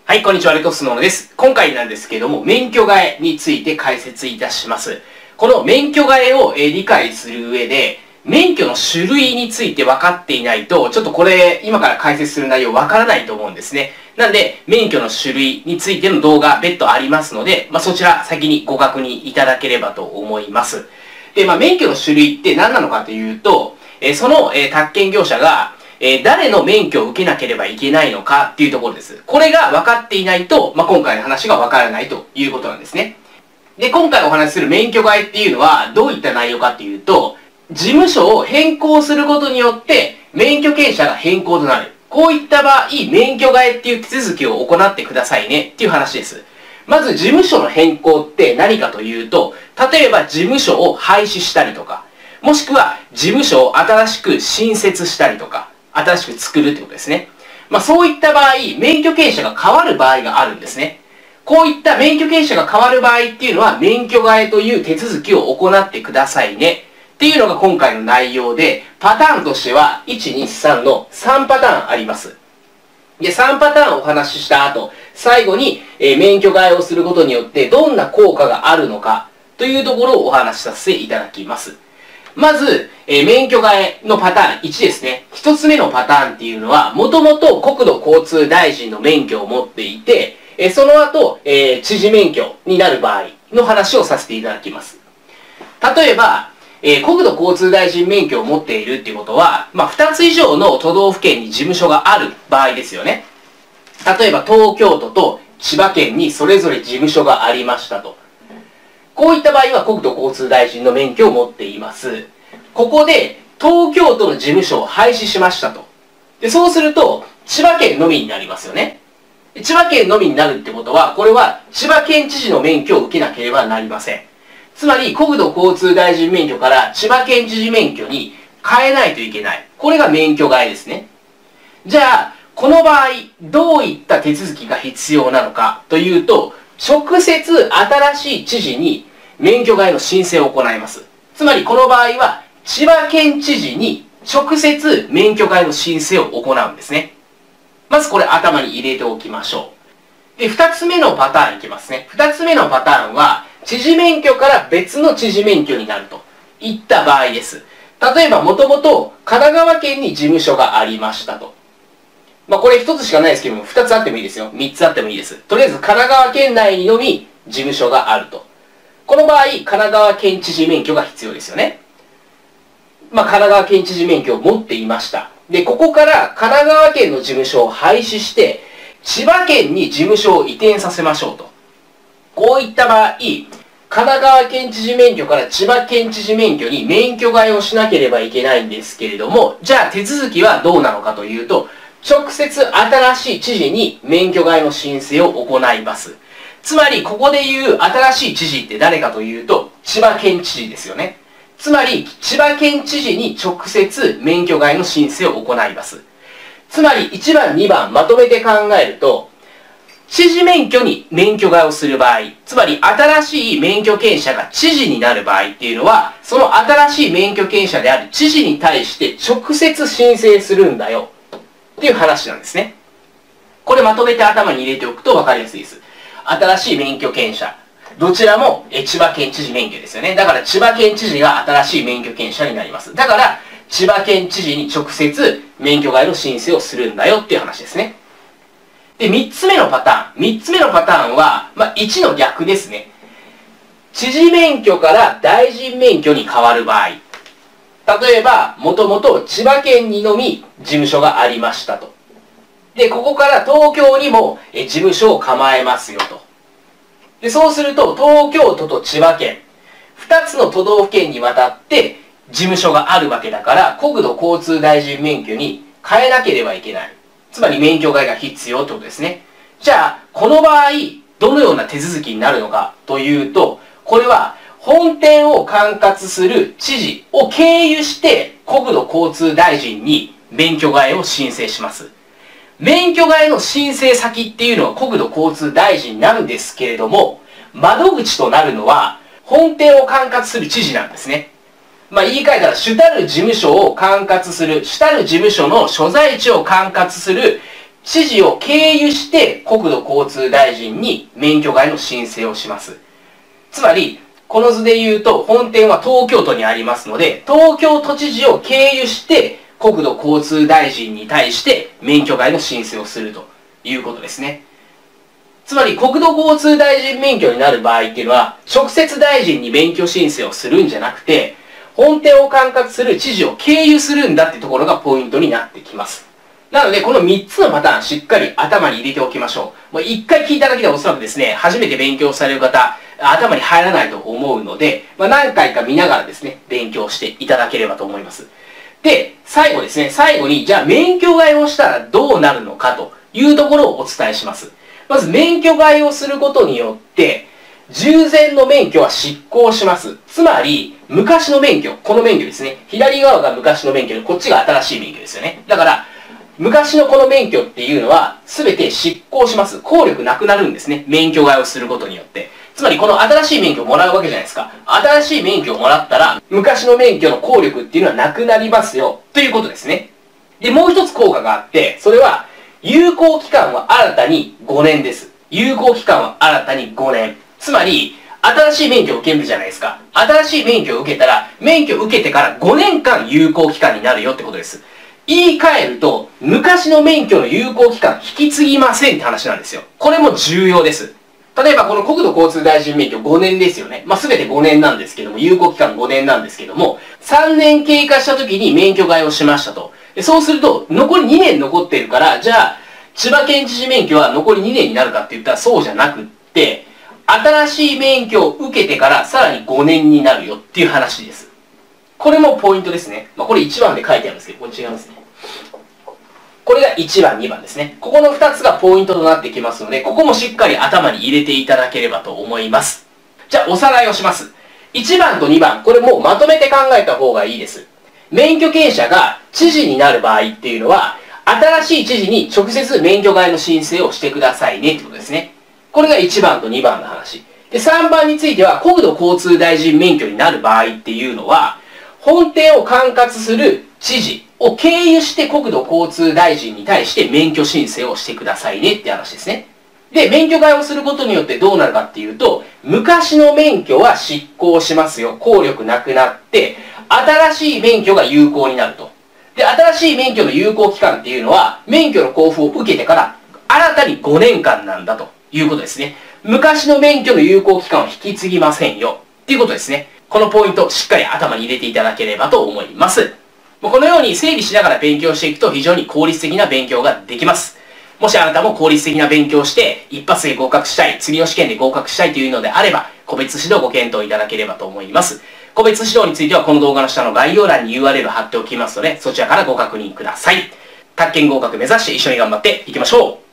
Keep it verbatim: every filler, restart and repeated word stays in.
はい、こんにちは、レトスノーノです。今回なんですけども、免許替えについて解説いたします。この免許替えを理解する上で、免許の種類について分かっていないと、ちょっとこれ、今から解説する内容分からないと思うんですね。なんで、免許の種類についての動画、別途ありますので、まあ、そちら先にご確認いただければと思います。で、まあ、免許の種類って何なのかというと、えその、え宅建業者が、えー、誰の免許を受けなければいけないのかっていうところです。これが分かっていないと、まあ、今回の話が分からないということなんですね。で、今回お話しする免許替えっていうのはどういった内容かっていうと、事務所を変更することによって免許権者が変更となる。こういった場合、免許替えっていう手続きを行ってくださいねっていう話です。まず事務所の変更って何かというと、例えば事務所を廃止したりとか、もしくは事務所を新しく新設したりとか、新しく作るってことですね。まあそういった場合、免許権者が変わる場合があるんですね。こういった免許権者が変わる場合っていうのは、免許替えという手続きを行ってくださいね。っていうのが今回の内容で、パターンとしては、いち、に、さんのさんパターンあります。で、さんパターンお話しした後、最後に、えー、免許替えをすることによってどんな効果があるのかというところをお話しさせていただきます。まず、えー、免許替えのパターンいちですね。一つ目のパターンっていうのは、もともと国土交通大臣の免許を持っていて、えー、その後、えー、知事免許になる場合の話をさせていただきます。例えば、えー、国土交通大臣免許を持っているっていうことは、まあ、ふたつ以上の都道府県に事務所がある場合ですよね。例えば、東京都と千葉県にそれぞれ事務所がありましたと。こういった場合は国土交通大臣の免許を持っています。ここで東京都の事務所を廃止しましたと。で、そうすると千葉県のみになりますよね。千葉県のみになるってことは、これは千葉県知事の免許を受けなければなりません。つまり国土交通大臣免許から千葉県知事免許に変えないといけない。これが免許替えですね。じゃあ、この場合、どういった手続きが必要なのかというと、直接新しい知事に免許替えの申請を行います。つまりこの場合は千葉県知事に直接免許替えの申請を行うんですね。まずこれ頭に入れておきましょう。で、二つ目のパターンいきますね。二つ目のパターンは知事免許から別の知事免許になるといった場合です。例えばもともと神奈川県に事務所がありましたと。まあこれ一つしかないですけども、二つあってもいいですよ。三つあってもいいです。とりあえず神奈川県内のみ事務所があると。この場合、神奈川県知事免許が必要ですよね。まあ神奈川県知事免許を持っていました。で、ここから神奈川県の事務所を廃止して、千葉県に事務所を移転させましょうと。こういった場合、神奈川県知事免許から千葉県知事免許に免許替えをしなければいけないんですけれども、じゃあ手続きはどうなのかというと、直接新しい知事に免許替えの申請を行います。つまり、ここで言う新しい知事って誰かというと、千葉県知事ですよね。つまり、千葉県知事に直接免許替えの申請を行います。つまり、いちばん、にばんまとめて考えると、知事免許に免許替えをする場合、つまり新しい免許権者が知事になる場合っていうのは、その新しい免許権者である知事に対して直接申請するんだよ。っていう話なんですね。これまとめて頭に入れておくと分かりやすいです。新しい免許権者。どちらもえ千葉県知事免許ですよね。だから千葉県知事が新しい免許権者になります。だから千葉県知事に直接免許替えの申請をするんだよっていう話ですね。で、三つ目のパターン。三つ目のパターンは、まあ、いちの逆ですね。知事免許から大臣免許に変わる場合。例えば、もともと千葉県にのみ事務所がありましたと。で、ここから東京にもえ事務所を構えますよと。で、そうすると、東京都と千葉県、二つの都道府県にわたって事務所があるわけだから、国土交通大臣免許に変えなければいけない。つまり免許替えが必要ってことですね。じゃあ、この場合、どのような手続きになるのかというと、これは、本店を管轄する知事を経由して国土交通大臣に免許替えを申請します。免許替えの申請先っていうのは国土交通大臣なんですけれども、窓口となるのは本店を管轄する知事なんですね。まあ言い換えたら主たる事務所を管轄する、主たる事務所の所在地を管轄する知事を経由して国土交通大臣に免許外の申請をします。つまり、この図で言うと、本店は東京都にありますので、東京都知事を経由して国土交通大臣に対して免許外の申請をするということですね。つまり、国土交通大臣免許になる場合っていうのは、直接大臣に免許申請をするんじゃなくて、本店を管轄する知事を経由するんだってところがポイントになってきます。なので、このみっつのパターンしっかり頭に入れておきましょう。もういっかい聞いただけでおそらくですね、初めて勉強される方、頭に入らないと思うので、まあ、何回か見ながらですね、勉強していただければと思います。で、最後ですね、最後に、じゃあ免許替えをしたらどうなるのかというところをお伝えします。まず、免許替えをすることによって、従前の免許は失効します。つまり、昔の免許、この免許ですね、左側が昔の免許で、こっちが新しい免許ですよね。だから、昔のこの免許っていうのは、すべて失効します。効力なくなるんですね。免許替えをすることによって。つまり、この新しい免許をもらうわけじゃないですか。新しい免許をもらったら、昔の免許の効力っていうのはなくなりますよ。ということですね。で、もう一つ効果があって、それは、有効期間は新たにごねんです。有効期間は新たにごねん。つまり、新しい免許を受けるじゃないですか。新しい免許を受けたら、免許を受けてからごねんかん有効期間になるよってことです。言い換えると、昔の免許の有効期間引き継ぎませんって話なんですよ。これも重要です。例えばこの国土交通大臣免許ごねんですよね。まあ、全てごねんなんですけども、有効期間ごねんなんですけども、さんねん経過した時に免許替えをしましたと。でそうすると、残りにねん残ってるから、じゃあ、千葉県知事免許は残りにねんになるかって言ったらそうじゃなくって、新しい免許を受けてからさらにごねんになるよっていう話です。これもポイントですね。まあ、これいちばんで書いてあるんですけど、これ違いますね。これがいちばん、にばんですね。ここのふたつがポイントとなってきますので、ここもしっかり頭に入れていただければと思います。じゃあ、おさらいをします。いちばんとにばん、これもうまとめて考えた方がいいです。免許権者が知事になる場合っていうのは、新しい知事に直接免許替えの申請をしてくださいねってことですね。これがいちばんとにばんの話。で、さんばんについては、国土交通大臣免許になる場合っていうのは、本店を管轄する知事を経由して国土交通大臣に対して免許申請をしてくださいねって話ですね。で、免許替えをすることによってどうなるかっていうと、昔の免許は失効しますよ。効力なくなって、新しい免許が有効になると。で、新しい免許の有効期間っていうのは、免許の交付を受けてから新たにごねんかんなんだということですね。昔の免許の有効期間を引き継ぎませんよっていうことですね。このポイント、しっかり頭に入れていただければと思います。このように整理しながら勉強していくと非常に効率的な勉強ができます。もしあなたも効率的な勉強をして一発で合格したい、次の試験で合格したいというのであれば、個別指導をご検討いただければと思います。個別指導についてはこの動画の下の概要欄に ユーアールエル 貼っておきますので、そちらからご確認ください。宅建合格目指して一緒に頑張っていきましょう。